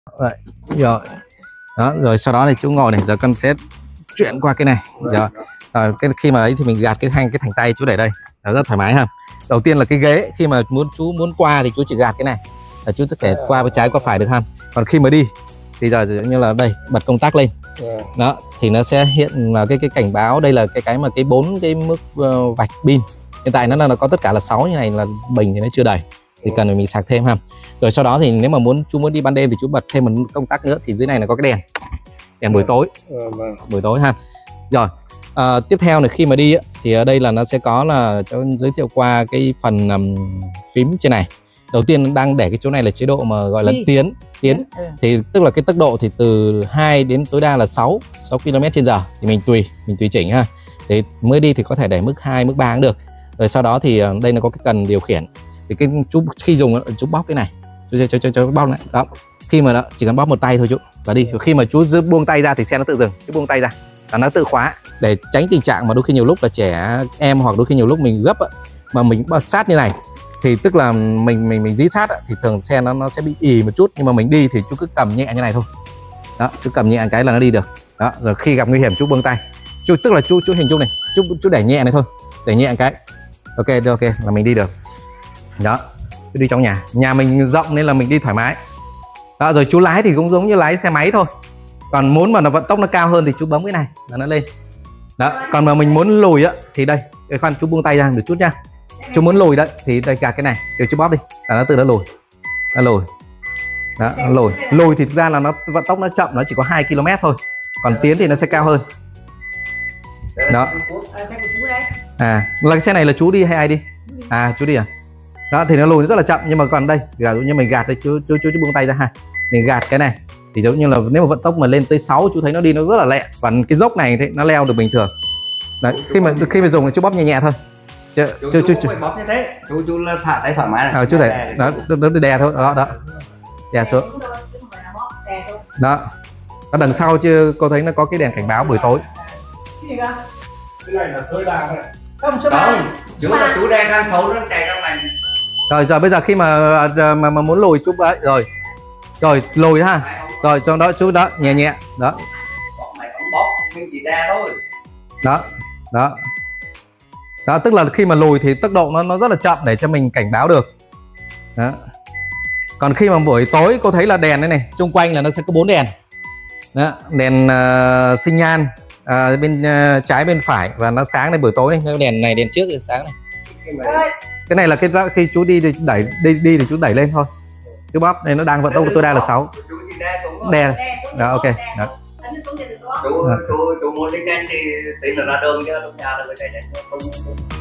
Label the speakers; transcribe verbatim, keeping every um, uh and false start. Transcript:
Speaker 1: Đấy, rồi. Đó, rồi sau đó thì chú ngồi này, giờ con sẽ chuyển qua cái này. Rồi, à, cái khi mà ấy thì mình gạt cái thanh cái thành tay chú để đây, nó rất thoải mái ha. Đầu tiên là cái ghế, khi mà muốn chú muốn qua thì chú chỉ gạt cái này, là chú có thể qua bên trái qua phải được ha. Còn khi mà đi thì giờ như là đây, bật công tắc lên. Đó, thì nó sẽ hiện là cái cái cảnh báo đây là cái cái mà cái bốn cái mức uh, vạch pin. Hiện tại nó là nó có tất cả là sáu như này, là bình thì nó chưa đầy, thì cần phải mình sạc thêm ha. Rồi sau đó thì nếu mà muốn chú muốn đi ban đêm thì chú bật thêm một công tắc nữa, thì dưới này nó có cái đèn đèn buổi tối, buổi tối ha. Rồi à, tiếp theo này, khi mà đi thì ở đây là nó sẽ có là cho giới thiệu qua cái phần um, phím trên này. Đầu tiên đang để cái chỗ này là chế độ mà gọi là tiến tiến ừ. Thì tức là cái tốc độ thì từ hai đến tối đa là sáu ki lô mét trên giờ, thì mình tùy mình tùy chỉnh ha. Thì mới đi thì có thể để mức hai, mức ba cũng được. Rồi sau đó thì đây nó có cái cần điều khiển, thì cái chú khi dùng chú bóp cái này, chú cho cho cho bóp này đó. Khi mà đó chỉ cần bóp một tay thôi chú và đi. Khi mà chú giữ buông tay ra thì xe nó tự dừng, chú buông tay ra và nó tự khóa, để tránh tình trạng mà đôi khi nhiều lúc là trẻ em hoặc đôi khi nhiều lúc mình gấp mà mình bật sát như này, thì tức là mình mình mình dí sát thì thường xe nó nó sẽ bị ì một chút, nhưng mà mình đi thì chú cứ cầm nhẹ như này thôi. Đó, chú cầm nhẹ cái là nó đi được. Đó, rồi khi gặp nguy hiểm chú buông tay. Chú tức là chú chú hình dung này, chú chú để nhẹ này thôi, để nhẹ cái. Ok, ok là mình đi được. Đó, chú đi trong nhà. Nhà mình rộng nên là mình đi thoải mái. Đó, rồi chú lái thì cũng giống như lái xe máy thôi. Còn muốn mà nó vận tốc nó cao hơn thì chú bấm cái này là nó lên. Đó, còn mà mình muốn lùi á thì đây, cái khoan chú buông tay ra một chút nha. Chú muốn lùi đấy thì đây gạt cái này, rồi chú bóp đi là nó tự nó lùi. Nó lùi. Đó, nó lùi. Lùi thì thực ra là nó vận tốc nó chậm, nó chỉ có hai ki lô mét thôi. Còn tiến thì nó sẽ cao hơn. Đó. À, là cái xe này là chú đi hay ai đi? À, chú đi à? Đó thì nó lùi rất là chậm, nhưng mà còn đây, ví dụ như mình gạt đây, chú chú chú, chú buông tay ra ha. Mình gạt cái này thì giống như là nếu mà vận tốc mà lên tới sáu, chú thấy nó đi nó rất là lẹ. Còn cái dốc này thì nó leo được bình thường. Đấy, khi mà khi mà dùng thì chú bóp nhẹ nhẹ thôi. Chứ, chú, chú, chú, chú phải bóp như thế. Chú chú là thả tay thoải mái này. À, chú thể đó, nó đè thôi, đó đó. Đè xuống. Đó. Ở đằng sau chứ cô thấy nó có cái đèn cảnh báo buổi tối.
Speaker 2: Cái này là tối đa thôi.
Speaker 3: Không, chú là chú đang ăn xấu nó chạy ra mày.
Speaker 1: Rồi giờ bây giờ khi mà mà, mà muốn lùi chú ấy rồi. Rồi lùi ha. Rồi sau đó chú đó nhẹ nhẹ, đó.
Speaker 3: Mày không bóp, mình chỉ ra thôi.
Speaker 1: Đó. Đó. Đó, tức là khi mà lùi thì tốc độ nó nó rất là chậm để cho mình cảnh báo được. Đó. Còn khi mà buổi tối cô thấy là đèn đây này, xung quanh là nó sẽ có bốn đèn. Đó, đèn uh, sinh nhan uh, bên uh, trái bên phải, và nó sáng lên buổi tối này, đèn này đèn trước thì sáng này. Cái này là cái khi chú đi thì đẩy đi đi thì chú đẩy lên thôi. Chú bóp này nó đang vận tốc tối đa là sáu. Đèn. Đó, ok. Đó.
Speaker 3: Chú chú chú muốn đi nhanh thì tính là ra đường chứ trong nhà là phải chạy nhanh.